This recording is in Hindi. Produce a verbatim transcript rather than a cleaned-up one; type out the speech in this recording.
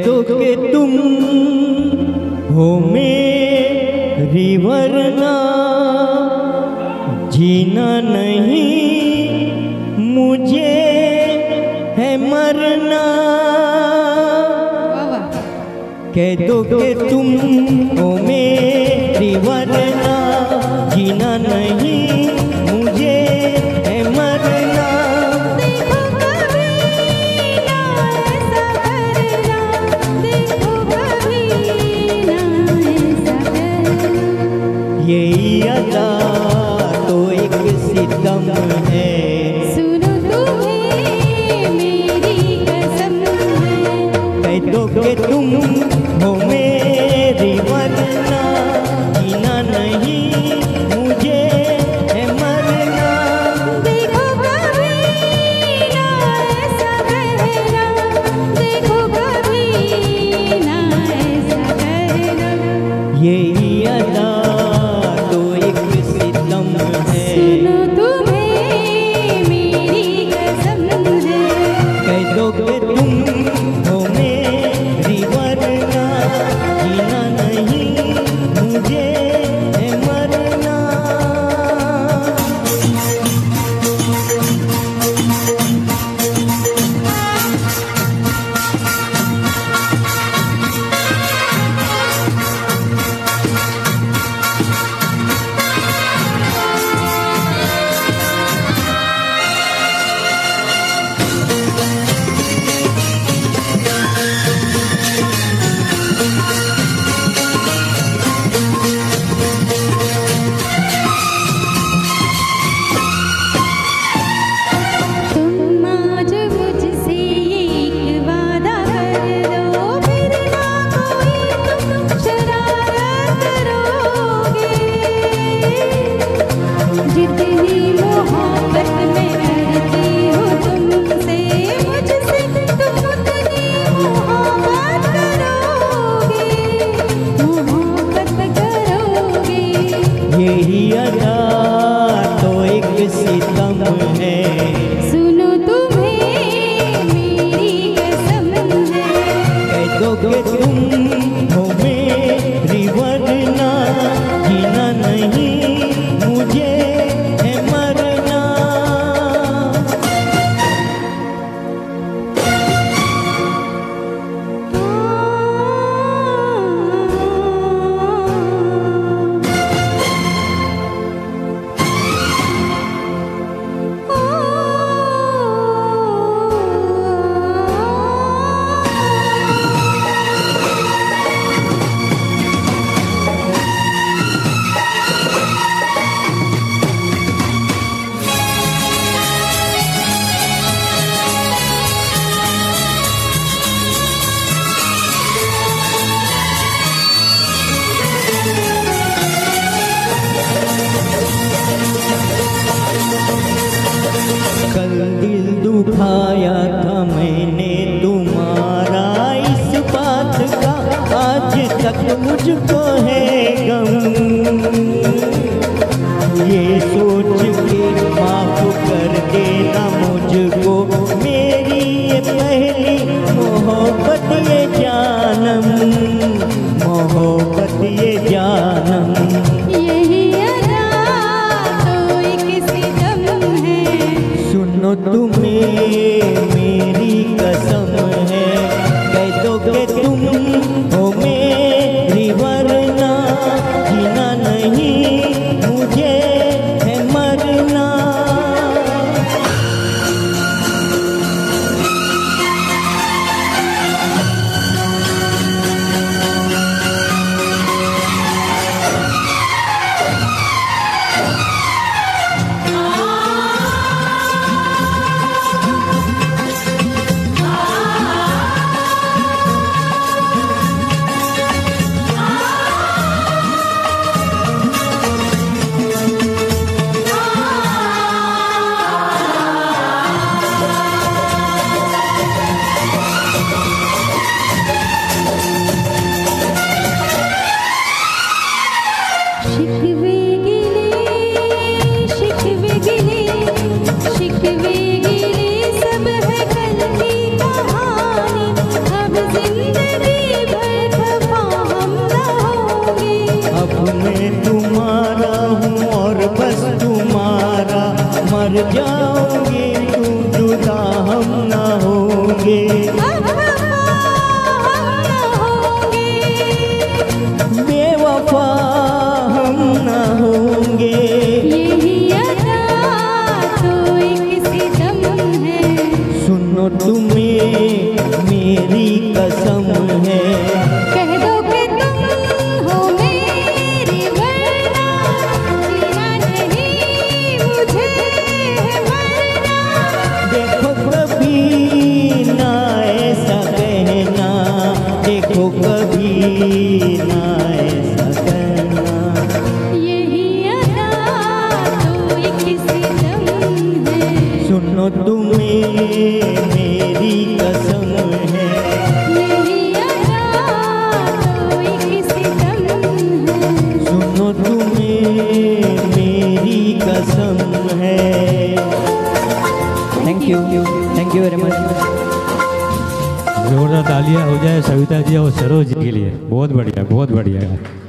दो कि तुम हो मेरी वरना जीना नहीं मुझे है मरना। कह दो कि तुम हो मेरी वरना जीना नहीं मुझे है मरना। देखो कभी ना ऐसा करना, देखो कभी ना ऐसा करना। यही अदा तो एक सितम है। सुनो तुम्हें मेरी कसम है। कह दो कि तुम हो मेरी वरना जीना नहीं मुझे है मरना। देखो कभी ना ऐसा कहना, देखो कभी ना ऐसा कहना। यही अदा तो एक सितम है। सुनो तुम्हें मेरी कसम है। कह दो कि तुम हो मेरी वरना जीना नहीं मुझे है मरना। तुम आज मुझसे एक वादा कर लो, फिर ना कोई तुम शरारत करोगे। जितनी मोहब्बत मैं करती हूँ तुमसे, मुझसे तुम उतनी मोहब्बत करोगे, मोहब्बत करोगे। यही अदा तो एक सितम है। सुनो तुम्हें मेरी कसम है। कह दो कि तुम हो मेरी वरना जीना नहीं मुझे है मरना। कल दिल दुखाया था मैंने तुम्हारा, इस बात का आज तक मुझको है गम। ये सोच के माफ कर देना मुझको मेरी ये पहली मोहब्बत ये जानम, मोहब्बत ये जानम। यही अदा तो एक सितम है। सुनो तुम्हें मेरी कसम है। कह दो कि तुम हो मेरी वरना जीना नहीं जाओगे तू जुदा हम ना होंगे। बेवफा हम ना होंगे। यही अदा तो एक सितम है। सुनो तुम्हें मेरी कसम है। कह दो कि तुम हो मेरी वरना जीना नहीं मुझे मरना। देखो कभी ना ऐसा कहना, देखो कभी ना ऐसा कहना। यही अदा तो एक सितम है। सुनो तुम्हें मेरी कसम है। यही अदा तो एक सितम है। सुनो तुम्हें मेरी कसम है। Thank you, thank you very much. जोरदार तालियां हो जाए सविता जी और सरोज जी के लिए। बहुत बढ़िया, बहुत बढ़िया।